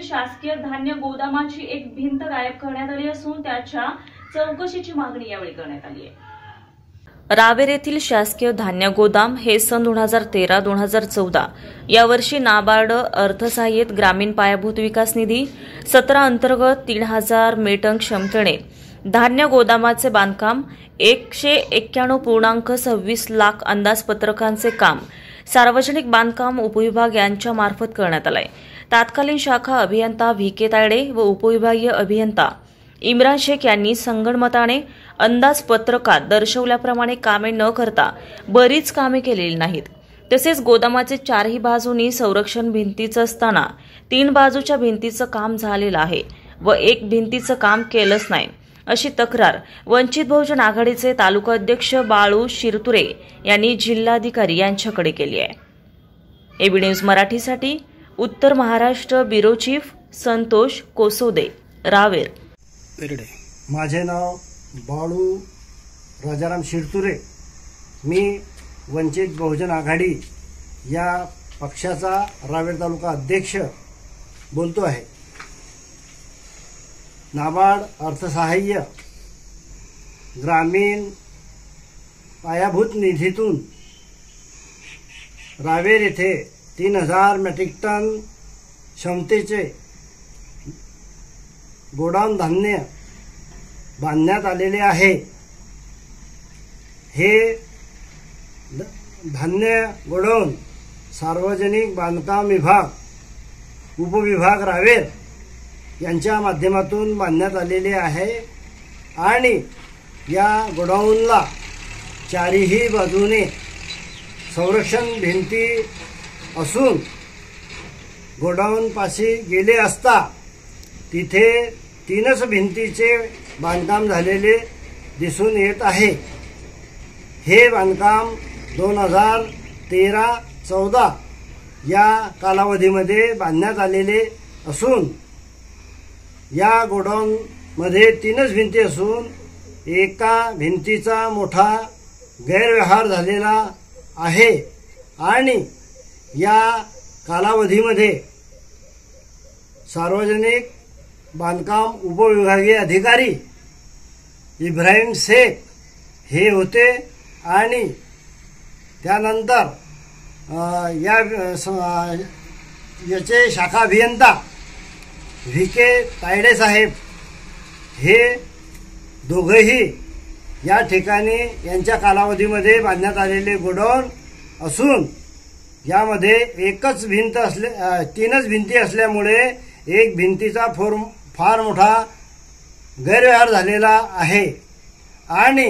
शासकीय धान्य गोदामाची एक भिंत गायब करण्यात आली असून त्याच्या चौकशीची मागणी यावेळी करण्यात आली आहे। रावेर येथील शासकीय धान्य गोदाम हे सन 2013-2014 या वर्षी नाबार्ड अर्थसहाय्यित ग्रामीण पायाभूत विकास निधी 17 अंतर्गत 3000 मेटन क्षमतेने धान्य गोदामाचे बांधकाम 191.26 लाख अंदाजपत्रकांचे काम सार्वजनिक बांधकाम उपविभाग यांच्या मार्फत करण्यात आले। तत्कालीन शाखा अभियंता व्ही.के. तायडे व उपविभागीय अभियंता इम्रान शेख यांनी संगणमताने अंदाजपत्रकात दर्शवल्याप्रमाणे कामे न करता बरीच कामे केलेली नाहीत। तसेच गोदामाचे चारही बाजूंनी संरक्षण भिंतीचं असताना 3 बाजूच्या भिंतीचं काम झालेलं आहे व एक भिंतीचं काम केलंच नाही अशी तक्रार वंचित बहुजन आघाडीचे तालुका अध्यक्ष बाळू शिरतुरे यांनी जिल्हाधिकारी यांच्याकडे केली आहे। एबी न्यूज मराठीसाठी उत्तर महाराष्ट्र ब्युरो चीफ संतोष कोसोदे, रावेर। माझे नाव बाळू राजाराम शिरतुरे। मी वंचित बहुजन आघाडी या पक्षाचा रावेर तालुका अध्यक्ष बोलतो आहे। नाबार्ड अर्थसहाय्य ग्रामीण पायाभूत निधीतून रावेर येथे 3000 मेट्रिक टन क्षमतेचे गोडाऊन धान्य बांधण्यात आलेले आहे। हे धान्य गोडाऊन सार्वजनिक बांधकाम विभाग उपविभाग रावेर यांच्या माध्यमातून बांधण्यात आलेले आहे आणि या गोडाऊनला चारही बाजूने संरक्षण भिंती असून गोडाऊन पाशी गेले असता तिथे 3च भिंतीचे बांधकाम झालेले दिसून येत आहे। हे बांधकाम 2013-14 या कालावधीमध्ये बांधण्यात आलेले असून या गोडाऊन मध्ये 3च भिंती असून एका भिंतीचा मोठा गैरव्यवहार झालेला आहे आणि या कालावधीमध्ये सार्वजनिक बांधकाम उपविभागीय अधिकारी इब्राहिम शेख हे होते आणि त्यानंतर याचे शाखा अभियंता व्ही.के. तायडे साहेब हे दोघेही या ठिकाणी यांच्या कालावधीमध्ये बांधण्यात आलेले गोडाऊन असून यामध्ये 3च भिंती असल्यामुळे एक भिंतीचा फार मोठा गैरव्यवहार झालेला आहे आणि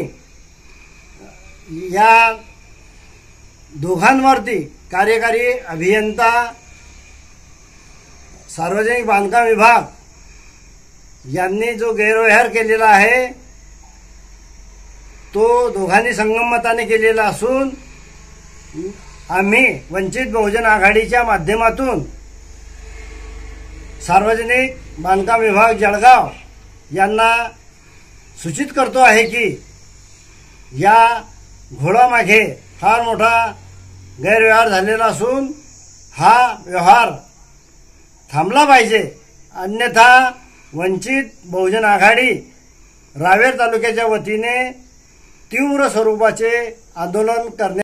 या दोघांवरती कार्यकारी अभियंता सार्वजनिक बांधकाम विभाग यांनी जो गैरव्यवहार केलेला आहे तो दोघांनी संगमताने केलेला असून आम्ही वंचित बहुजन आघाडीच्या माध्यमातून सार्वजनिक बांधकाम विभाग जळगाव यांना सूचित करतो आहे की या घोडामागे फार मोठा गैरव्यवहार झालेला असून हा व्यवहार थांबला पाहिजे, अन्यथा वंचित बहुजन आघाडी रावेर तालुक्याच्या वतीने तीव्र स्वरूपाचे आंदोलन करण्यात